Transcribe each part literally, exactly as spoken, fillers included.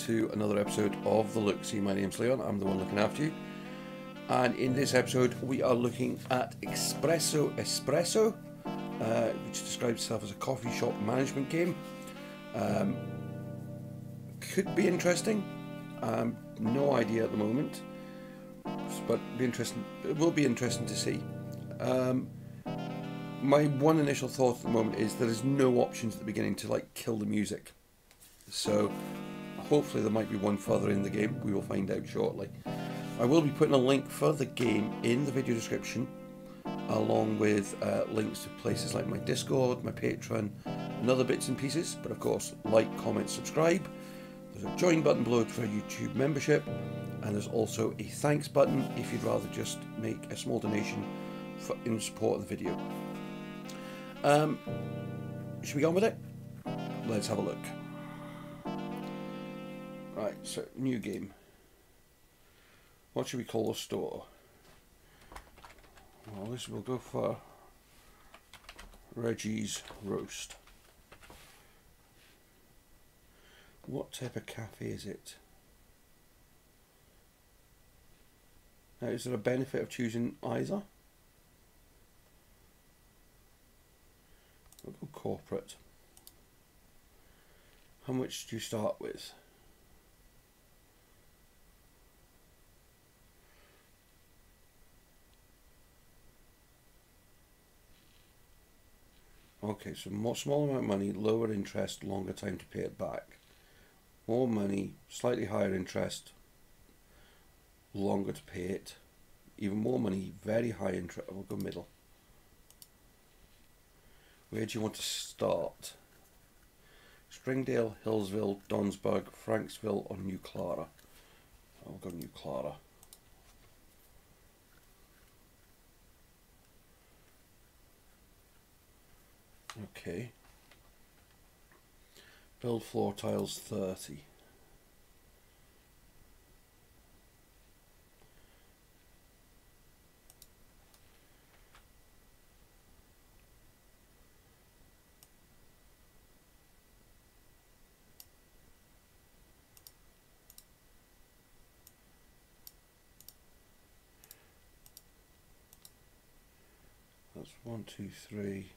to another episode of the LookSee. My name's Leon, I'm the one looking after you. And in this episode we are looking at Expresso Espresso, uh, which describes itself as a coffee shop management game. Um, could be interesting, um, no idea at the moment, but be interesting. It will be interesting to see. Um, my one initial thought at the moment is there is no options at the beginning to like kill the music. So hopefully there might be one further in the game. We will find out shortly. I will be putting a link for the game in the video description, along with uh, links to places like my Discord, my Patreon, and other bits and pieces. But of course, like, comment, subscribe. There's a join button below for YouTube membership, and there's also a thanks button if you'd rather just make a small donation for, in support of the video. Um, should we go on with it? Let's have a look. Right, so new game. What should we call the store? Well, this will go for Reggie's Roast. What type of cafe is it? Now, is there a benefit of choosing either? We'll go corporate. How much do you start with? Okay, so more, small amount of money, lower interest, longer time to pay it back. More money, slightly higher interest, longer to pay it. Even more money, very high interest. We'll go middle. Where do you want to start? Springdale, Hillsville, Donsburg, Franksville, or New Clara? I'll go New Clara. Okay. Build floor tiles thirty. That's one, two, three.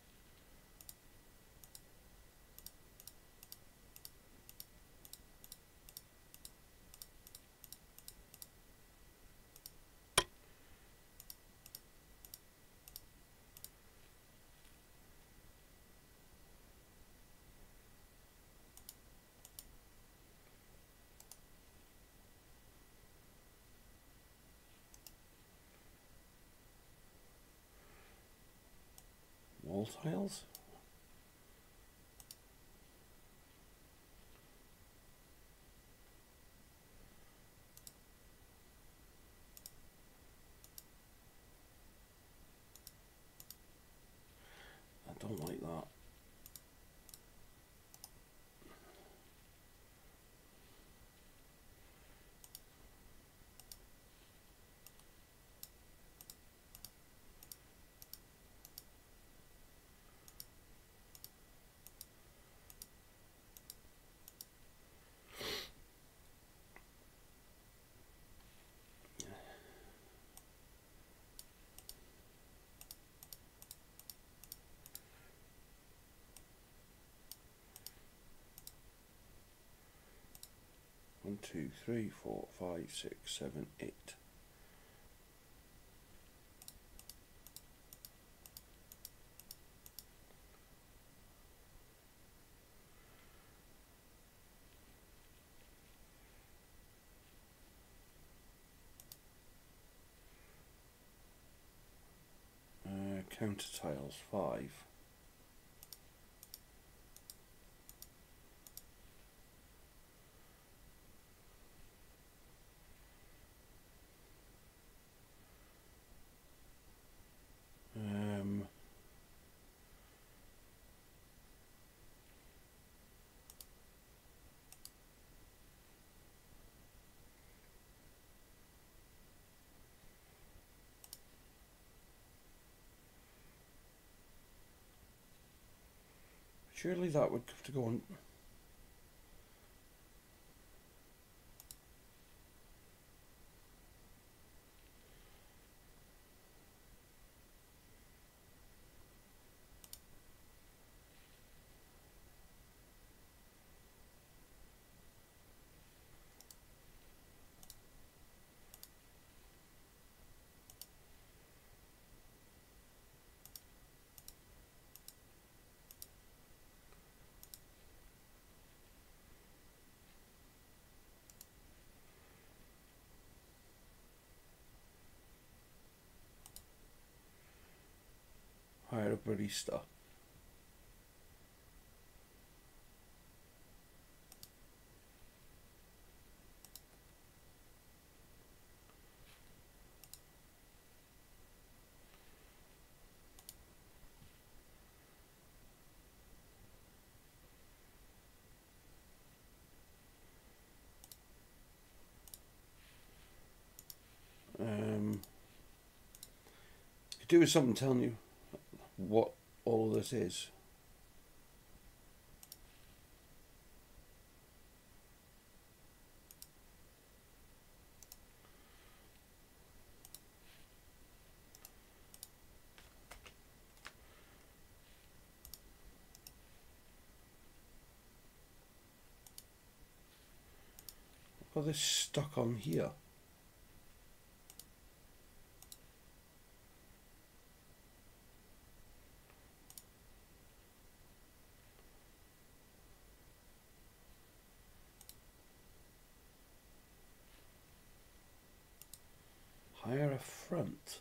Wall tiles? I don't like that. One, two, three, four, five, six, seven, eight. Uh, counter tiles five. Um, surely that would have to go on. Hire a barista. Um, could do with something telling you what all of this is. I've got this stuck on here. Hire a front.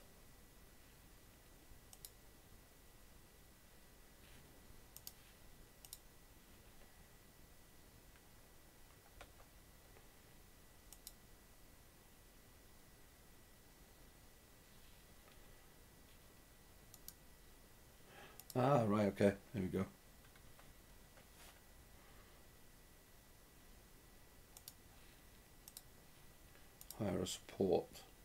Ah, right, okay, there we go. Hire a support.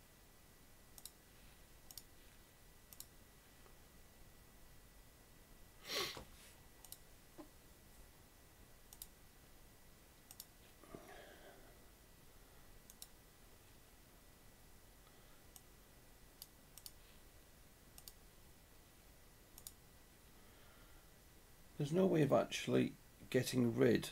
There's no way of actually getting rid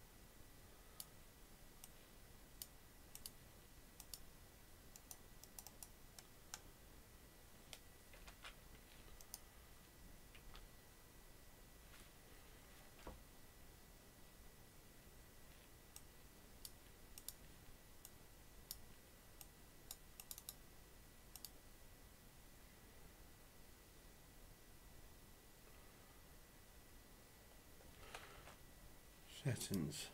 settings.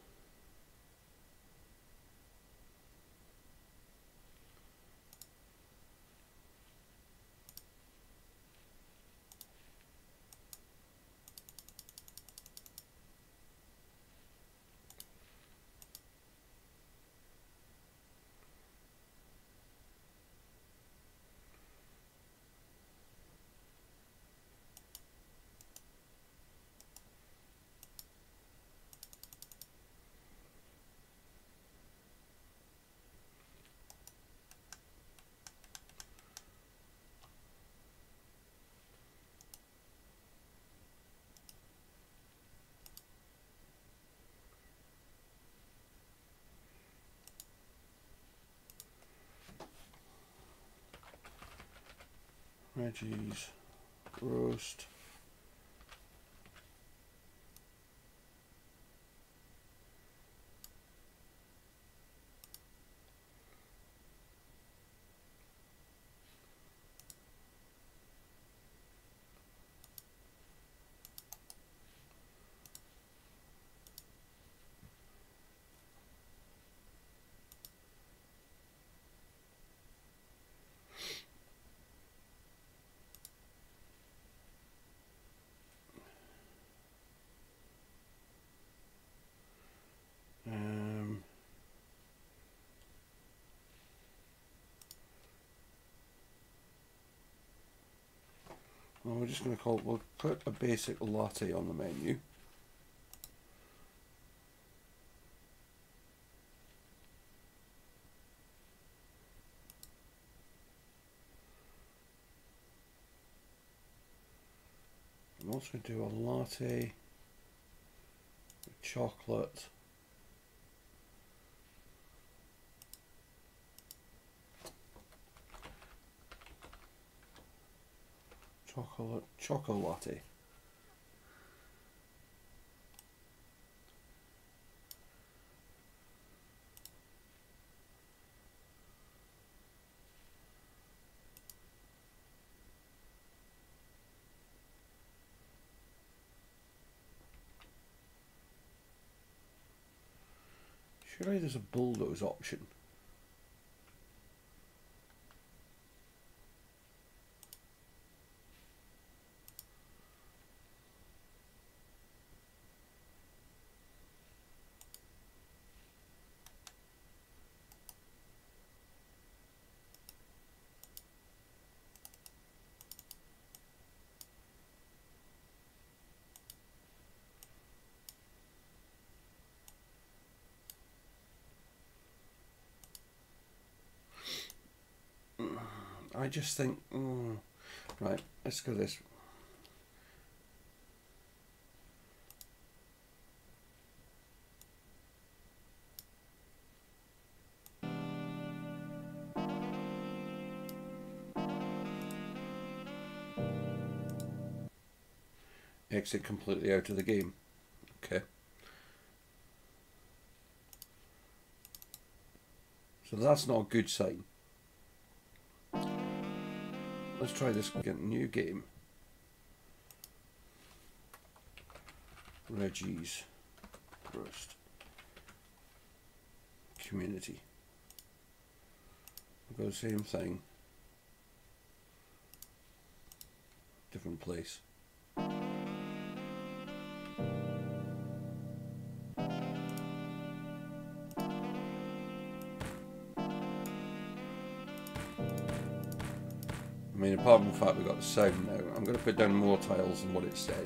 Reggie's roast. Um, well, we're just going to call it, we'll put a basic latte on the menu. I'm also going to do a latte with chocolate. Chocolate, chocolate latte. Surely there's a bulldoze option. I just think, mm, right, let's go this. Exit completely out of the game. Okay. So that's not a good sign. Let's try this again. New game. Reggie's Roast. Community. We've got the same thing. Different place. I mean, apart from the fact we've got the sound now, I'm going to put down more tiles than what it said.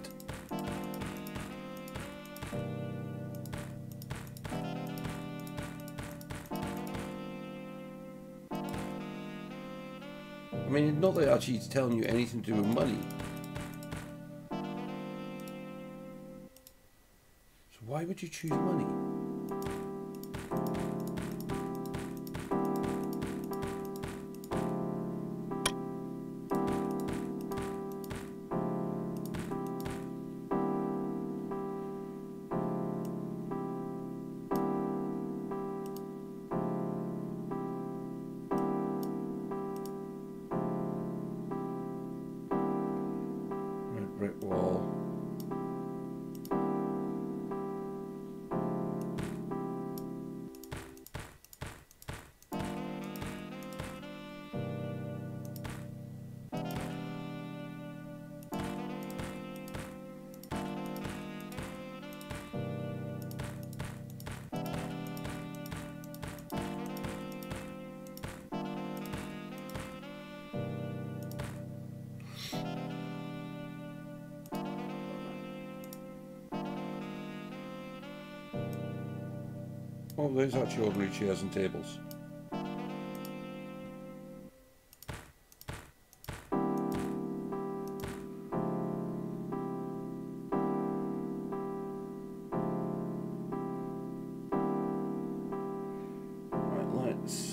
I mean, not that actually it's telling you anything to do with money. So why would you choose money? Brick wall. Oh, there's actually ordinary chairs and tables. Right, let's...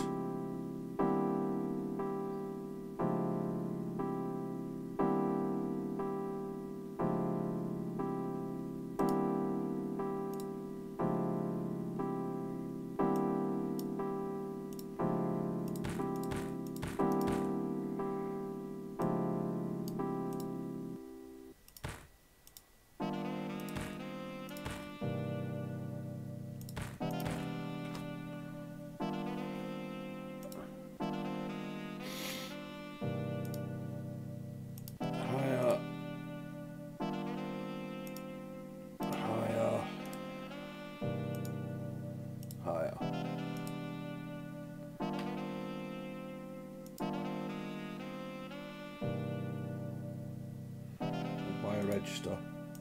Register.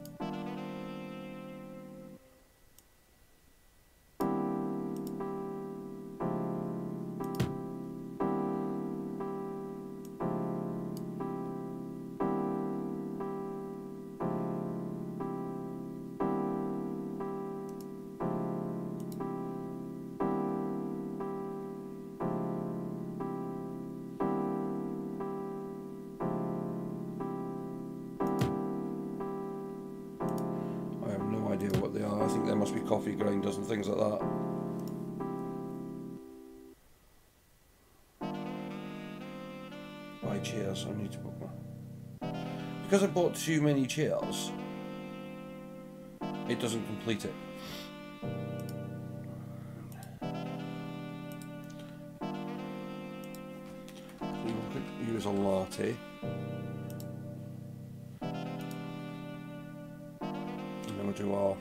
What they are. I think there must be coffee grinders and things like that. Buy chairs. I need to book one. Because I bought too many chairs, it doesn't complete it. could use a latte. And then we'll do our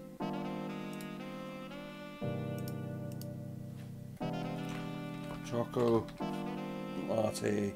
choco latte.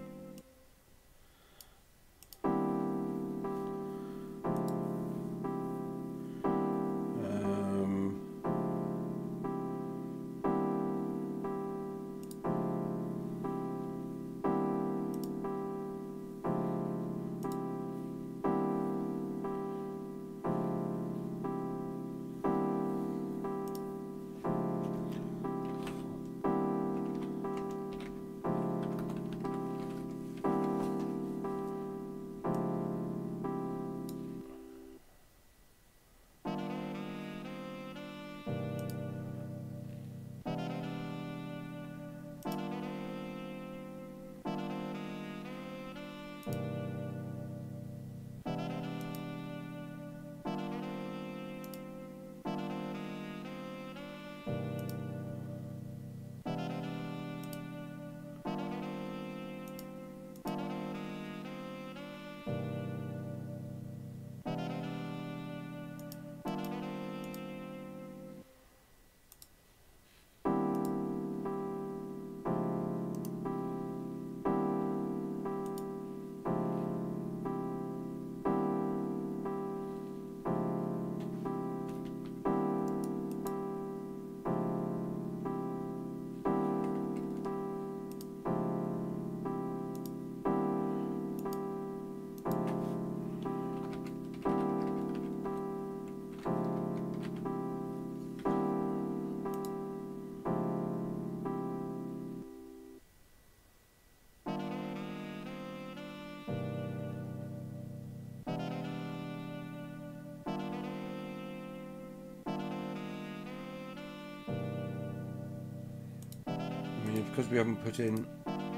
Because we haven't put in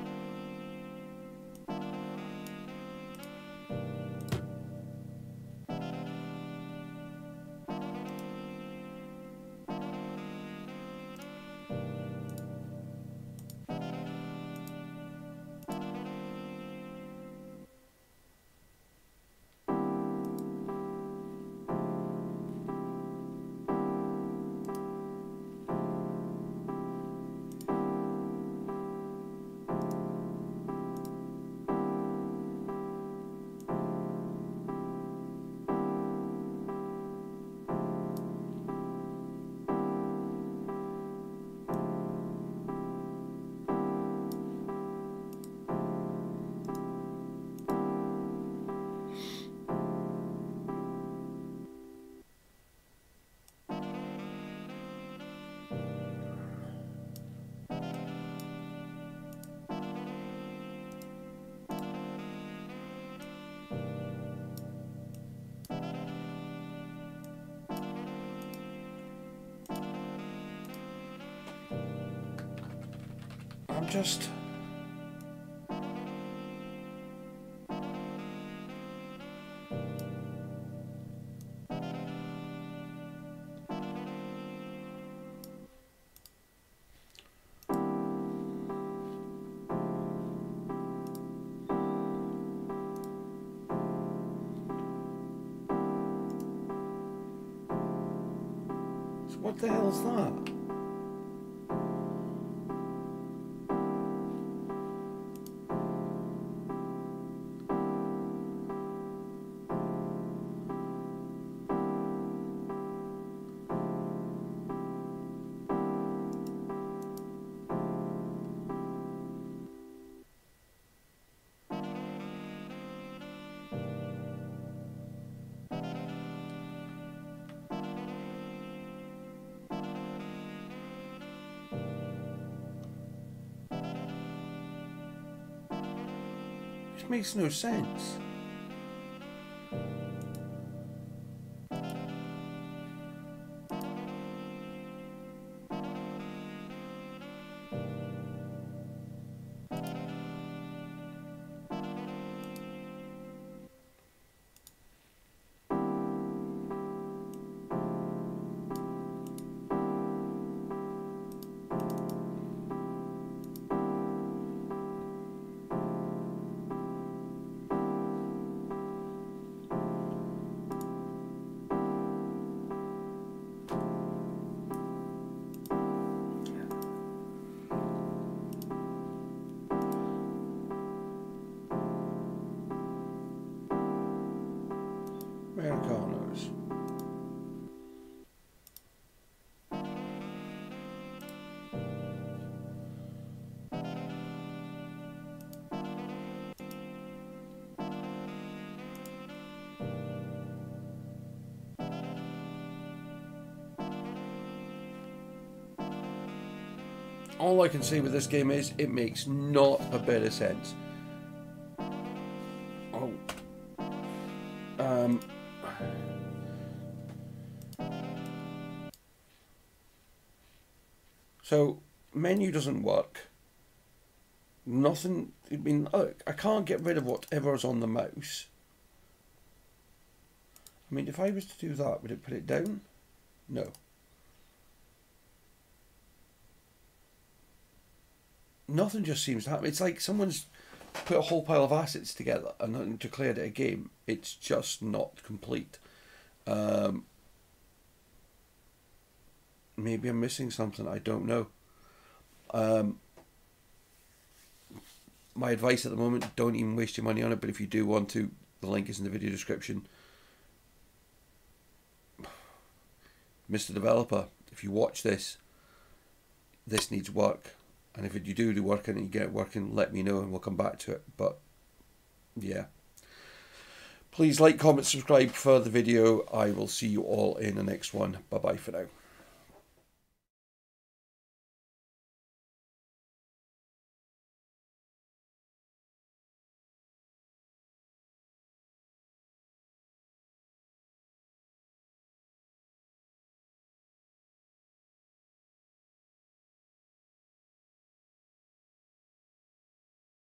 I'm just what the hell's that? It makes no sense. Americanos. All I can say with this game is it makes not a bit of sense. Oh. Um. So, menu doesn't work. Nothing, I mean, look, I can't get rid of whatever's on the mouse. I mean, if I was to do that, would it put it down? No. Nothing just seems to happen. It's like someone's put a whole pile of assets together and declared it a game. It's just not complete. Um, maybe I'm missing something. I don't know. Um, my advice at the moment, don't even waste your money on it. But if you do want to, the link is in the video description. Mister Developer, if you watch this, this needs work. And if you do do work and you get it working, let me know and we'll come back to it. But yeah. Please like, comment, subscribe for the video. I will see you all in the next one. Bye bye for now.